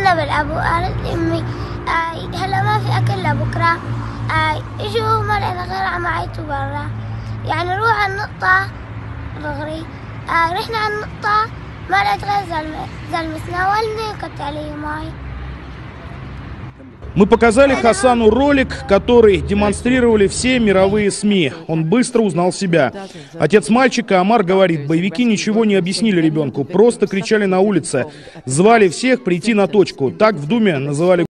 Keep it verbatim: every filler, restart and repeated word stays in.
كذب الأبو، قالت لي أمي آه هلا ما في أكل لبكرة، آه إجوا مرة غير عم عيطوا برا، يعني روح على النقطة دغري. آه رحنا على النقطة ما لقيت غير زلمة زلمة ناولني وكت عليه ماي. Мы показали Хасану ролик, который демонстрировали все мировые СМИ. Он быстро узнал себя. Отец мальчика Амар говорит, боевики ничего не объяснили ребенку, просто кричали на улице, звали всех прийти на точку. Так в Думе называли